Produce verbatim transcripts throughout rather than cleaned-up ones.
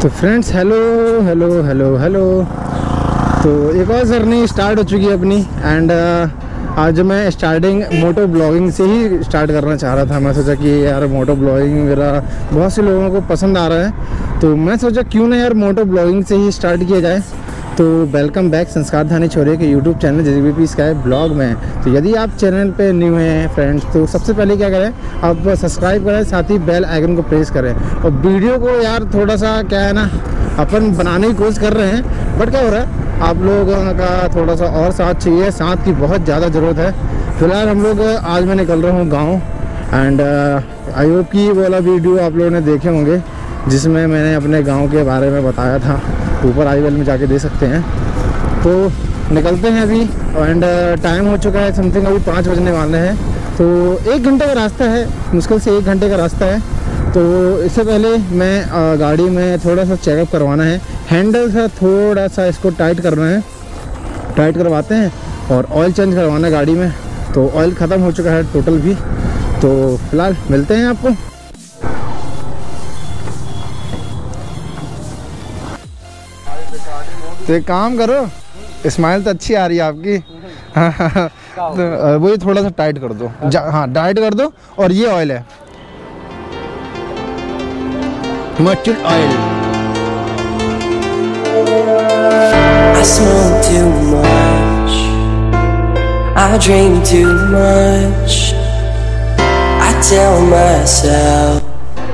तो friends hello hello hello hello. तो एक और जर्नी स्टार्ट हो चुकी है अपनी। एंड uh, आज मैं स्टार्टिंग मोटो ब्लॉगिंग से ही स्टार्ट करना चाह रहा था। मैं सोचा कि यार मोटो ब्लॉगिंग मेरा बहुत से लोगों को पसंद आ रहा है, तो मैं सोचा क्यों ना यार मोटो ब्लॉगिंग से ही स्टार्ट किया जाए। तो वेलकम बैक संस्कार धानी छोरे के YouTube channel JBP sky blog में। तो यदि आप चैनल पे न्यू हैं फ्रेंड्स, तो सबसे पहले क्या करें, आप सब्सक्राइब करें, साथ ही बेल आइकन को प्रेस करें। और वीडियो को यार थोड़ा सा क्या है ना, अपन बनाने की कोशिश कर रहे हैं, बट क्या हो रहा है, आप लोगों का थोड़ा सा और साथ चाहिए, साथ की बहुत ज़्यादा ज़रूरत है। फिलहाल हम लोग आज मैं निकल रहा हूँ गाँव। एंड आई होप की वो वाला वीडियो आप लोगों ने देखे होंगे जिसमें मैंने अपने गाँव के बारे में बताया था, ऊपर आई वेल में जाके दे सकते हैं। तो निकलते हैं अभी। एंड टाइम हो चुका है समथिंग, अभी पाँच बजने वाले हैं। तो एक घंटे का रास्ता है, मुश्किल से एक घंटे का रास्ता है। तो इससे पहले मैं गाड़ी में थोड़ा सा चेकअप करवाना है, हैंडल से थोड़ा सा इसको टाइट करना है, टाइट करवाते हैं। और ऑयल चेंज करवाना है गाड़ी में, तो ऑयल ख़त्म हो चुका है टोटल भी। तो फिलहाल मिलते हैं आपको। तो एक काम करो, स्माइल तो अच्छी आ रही है आपकी। तो वही थोड़ा सा टाइट कर दो, हाँ टाइट कर दो। और ये ऑयल है mustard oil. I smoke too much, I drink too much, I tell myself।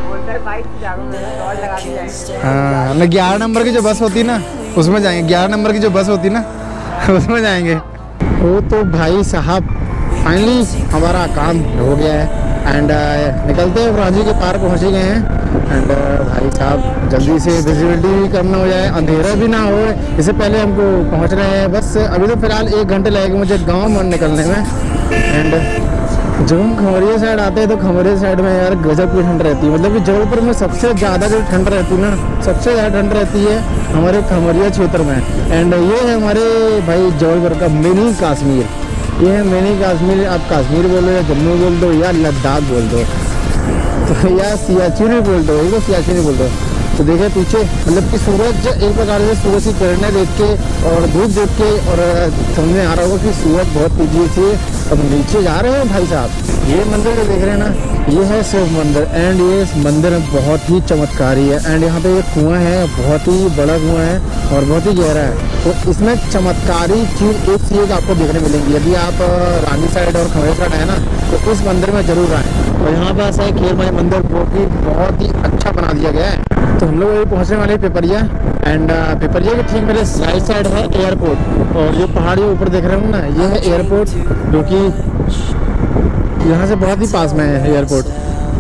हाँ, ना ग्यारह नंबर की जो बस होती ना उसमें जाएंगे, ग्यारह नंबर की जो बस होती ना उसमें जाएंगे। वो तो भाई साहब फाइनली हमारा काम हो गया है। एंड uh, निकलते हैं, रांझी के पार पहुँच गए हैं। एंड uh, भाई साहब जल्दी से विजिबिलिटी भी करना हो जाए, अंधेरा भी ना हो, इससे पहले हमको पहुँच रहे हैं। बस अभी तो फ़िलहाल एक घंटे लगेगा मुझे गाँव में निकलने में। एंड जब हम खमरिया साइड आते हैं तो खमरिया साइड में यार गजब की ठंड रहती है। मतलब कि जबलपुर में सबसे ज़्यादा जो ठंड रहती है ना, सबसे ज़्यादा ठंड रहती है हमारे खमरिया क्षेत्र में। एंड ये है हमारे भाई जबलपुर का मिनी कश्मीर। ये है मिनी कश्मीर। आप कश्मीर बोल दो या जम्मू बोल दो या लद्दाख बोल दो, तो या सियाचिन बोल दो, ये सियाचिन बोल दो। तो देखे पीछे, मतलब कि सूरज एक प्रकार से सूरज की किरणें देख के और धूप देख के और समझ में आ रहा होगा कि सूरज बहुत तेजी से अब नीचे जा रहे हैं भाई साहब। ये मंदिर जो देख रहे हैं ना, ये है शिव मंदिर। एंड ये मंदिर बहुत ही चमत्कारी है। एंड यहाँ पे एक कुआं है, बहुत ही बड़ा कुआं है और बहुत ही गहरा है। तो इसमें चमत्कारी चीज़ एक चीज़ आपको देखने मिलेंगी। यदि आप रानी साइड और खमरिया साइड है ना, तो इस मंदिर में जरूर आएँ। और यहाँ पर ऐसा है खेरमाई मंदिर जो कि बहुत ही अच्छा बना दिया गया है। तो हम लोग अभी पहुँचने वाले हैं पिपरिया। एंड पिपरिया के ठीक मेरे राइट साइड है एयरपोर्ट। और जो पहाड़ी ऊपर देख रहे हो ना, ये है एयरपोर्ट, जो कि यहाँ से बहुत ही पास में है एयरपोर्ट।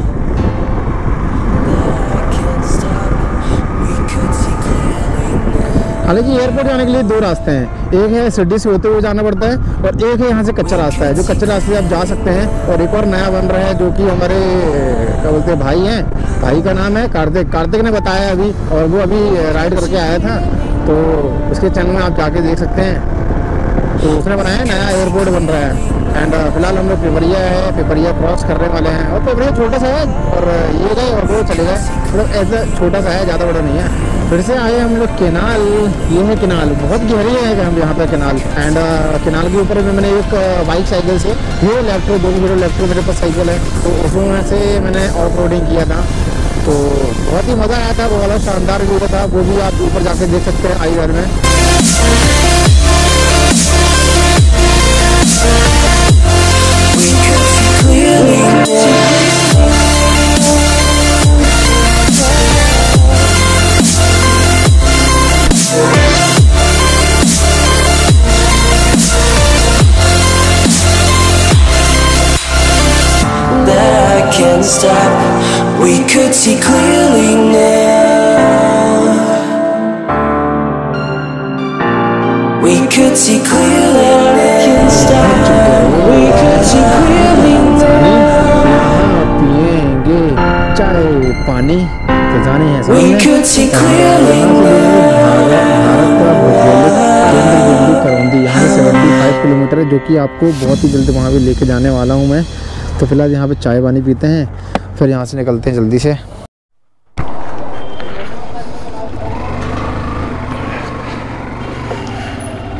हालांकि एयरपोर्ट जाने के लिए दो रास्ते हैं, एक है सिटी से होते हुए जाना पड़ता है और एक है यहाँ से कच्चा रास्ता है, जो कच्चे रास्ते से आप जा सकते हैं। और एक और नया बन रहा है जो कि हमारे क्या बोलते हैं भाई हैं, भाई का नाम है कार्तिक। कार्तिक ने बताया अभी, और वो अभी राइड करके आया था, तो उसके चैनल में आप जाके देख सकते हैं। तो उसने बनाया नया एयरपोर्ट बन रहा है। एंड फिलहाल हम लोग पिपरिया है, पिपरिया क्रॉस करने वाले हैं। और पिपरिया छोटा सा है और ये गए और वो चले गए, मतलब ऐसा छोटा सा है, ज़्यादा बड़ा नहीं है। फिर से आए हम लोग केनाल। ये है केनाल, बहुत गहरी है हम यहाँ पे केनाल। एंड केनाल के ऊपर में मैंने एक बाइक साइकिल से, हीरो इलेक्ट्रो, दो हीरो इलेक्ट्रो मेरे पास साइकिल है, तो उसमें से मैंने ऑफ रोडिंग किया था। तो बहुत ही मज़ा आया था, वो वाला शानदार व्यू था। वो भी आप ऊपर जाके देख सकते हैं आई वेल में। Stop. We could see clearly now. We could see clearly now. Stop. We could see clearly now. पिएंगे चाय पानी तो जाने हैं We could see clearly now. Bharat का भौगोलिक केंद्र बिंदु करौंदी यहाँ से पचहत्तर किलोमीटर है, जो कि आपको बहुत ही जल्द वहाँ भी लेके जाने वाला हूँ मैं। तो फिलहाल यहाँ पे चाय पानी पीते हैं, फिर यहाँ से निकलते हैं जल्दी से।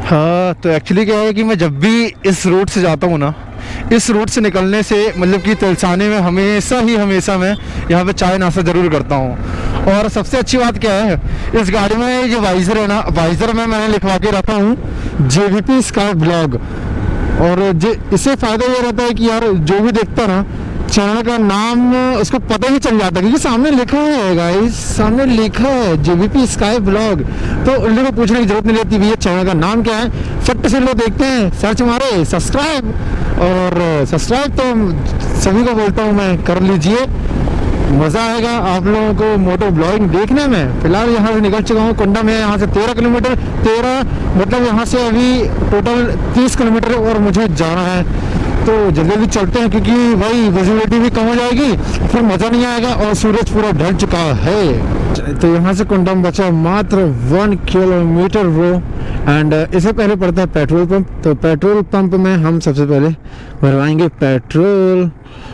हाँ, तो एक्चुअली क्या है कि मैं जब भी इस रोड से जाता हूँ ना, इस रोड से निकलने से मतलब कि तिलसाने में हमेशा ही हमेशा मैं यहाँ पे चाय नाश्ता ज़रूर करता हूँ। और सबसे अच्छी बात क्या है, इस गाड़ी में जो वाइज़र है ना, वाइज़र में मैंने लिखवा के रखा हूँ J V P sky blog. और जे इससे फ़ायदा ये रहता है कि यार जो भी देखता ना चैनल का नाम उसको पता ही चल जाता है, क्योंकि सामने लिखा है गाइस, सामने लिखा है J V P sky blog. तो उन लोगों को पूछने की जरूरत नहीं रहती भैया चैनल का नाम क्या है, फट से लोग देखते हैं, सर्च मारे सब्सक्राइब। और सब्सक्राइब तो सभी को बोलता हूँ मैं, कर लीजिए, मज़ा आएगा आप लोगों को मोटो ब्लॉगिंग देखने में। फिलहाल यहाँ से निकल चुका हूँ कुंडा में, यहाँ से तेरह किलोमीटर तेरह मतलब यहाँ से अभी टोटल तीस किलोमीटर और मुझे जाना है। तो जल्दी जल्दी चलते हैं, क्योंकि भाई विजिबिलिटी भी कम हो जाएगी, फिर मज़ा नहीं आएगा। और सूरज पूरा ढल चुका है। तो यहाँ से कुंडा में बचा मात्र वन किलोमीटर वो। एंड इससे पहले पड़ता है पेट्रोल पंप। तो पेट्रोल पंप में हम सबसे पहले भरवाएंगे petrol.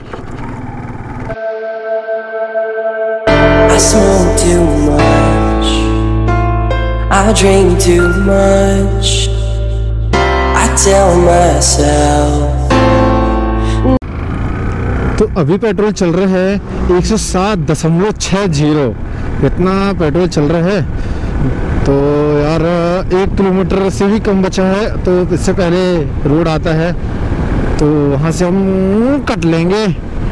I smoke too much, I drink too much, I tell myself। तो अभी पेट्रोल चल रहा है एक सौ सात दशमलव छः जीरो, इतना पेट्रोल चल रहा है। तो यार एक किलोमीटर से भी कम बचा है, तो इससे पहले रोड आता है तो वहाँ से हम कट लेंगे।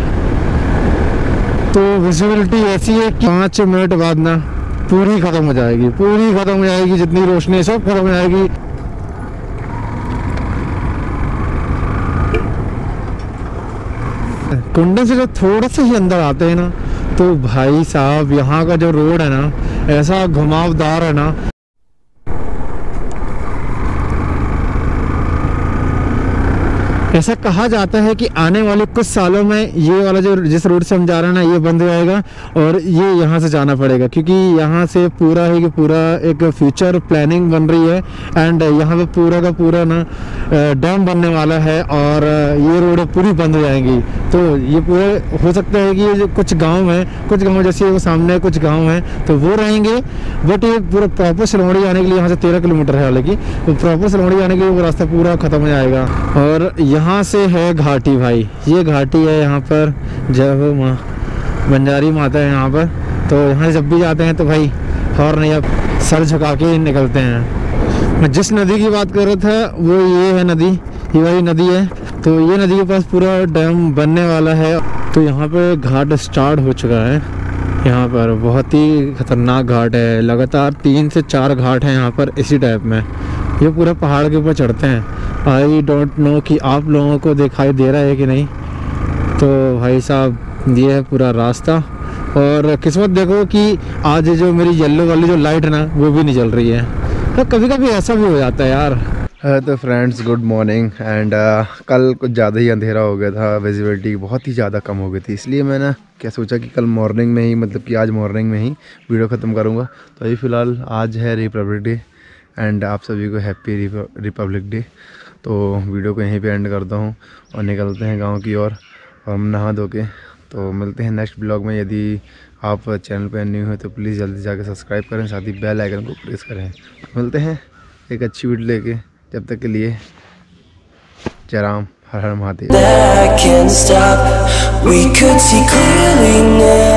तो विजिबिलिटी ऐसी है कि पाँच मिनट बाद ना पूरी ख़त्म हो जाएगी, पूरी ख़त्म हो जाएगी, जितनी रोशनी है सब ख़त्म हो जाएगी। कुंडा से जब थोड़ा सा ही अंदर आते हैं ना, तो भाई साहब यहाँ का जो रोड है ना, ऐसा घुमावदार है ना। ऐसा कहा जाता है कि आने वाले कुछ सालों में ये वाला जो जिस रोड से हम जा रहे हैं ना, ये बंद हो जाएगा और ये यहाँ से जाना पड़ेगा, क्योंकि यहाँ से पूरा ही पूरा एक फ्यूचर प्लानिंग बन रही है। एंड यहाँ पे पूरा का पूरा ना डैम बनने वाला है और ये रोड पूरी बंद हो जाएंगी। तो ये पूरे हो सकता है कि ये जो कुछ गाँव हैं, कुछ गाँव जैसे वो सामने कुछ गाँव हैं तो वो रहेंगे, बट ये पूरा प्रॉपर सिलौड़ी जाने के लिए यहाँ से तेरह किलोमीटर है, हालांकि तो प्रॉपर सिलौड़ी जाने के लिए वो रास्ता पूरा ख़त्म हो जाएगा। और यहाँ से है घाटी भाई, ये घाटी है यहाँ पर, जय हो माँ बंजारी माता है यहाँ पर। तो यहाँ से जब भी जाते हैं तो भाई हॉर्न या सर झुका के निकलते हैं। मैं जिस नदी की बात कर रहा था वो ये है नदी, ये वाली नदी है। तो ये नदी के पास पूरा डैम बनने वाला है। तो यहाँ पर घाट स्टार्ट हो चुका है, यहाँ पर बहुत ही खतरनाक घाट है, लगातार तीन से चार घाट हैं यहाँ पर इसी टाइप में। ये पूरे पहाड़ के ऊपर चढ़ते हैं। आई डोंट नो कि आप लोगों को दिखाई दे रहा है कि नहीं। तो भाई साहब ये है पूरा रास्ता। और किस्मत देखो कि आज जो मेरी येलो वाली जो लाइट है ना, वो भी नहीं जल रही है। तो कभी कभी ऐसा भी हो जाता है यार। तो फ्रेंड्स गुड मॉर्निंग। एंड कल कुछ ज़्यादा ही अंधेरा हो गया था, विजिबिलिटी बहुत ही ज़्यादा कम हो गई थी, इसलिए मैंने क्या सोचा कि कल मॉर्निंग में ही, मतलब कि आज मॉर्निंग में ही वीडियो ख़त्म करूँगा। तो अभी फ़िलहाल आज है रिपब्लिक डे एंड आप सभी को हैप्पी रिपब्लिक डे। तो वीडियो को यहीं पे एंड करता हूँ और निकलते हैं गांव की ओर, और हम नहा धो के। तो मिलते हैं नेक्स्ट ब्लॉग में। यदि आप चैनल पर न्यू हो तो प्लीज़ जल्दी जाकर सब्सक्राइब करें, साथ ही बेल आइकन को प्रेस करें। मिलते हैं एक अच्छी वीडियो लेके, जब तक के लिए जय राम, हर हर Mahadev. I can't stop, we could see clearly now।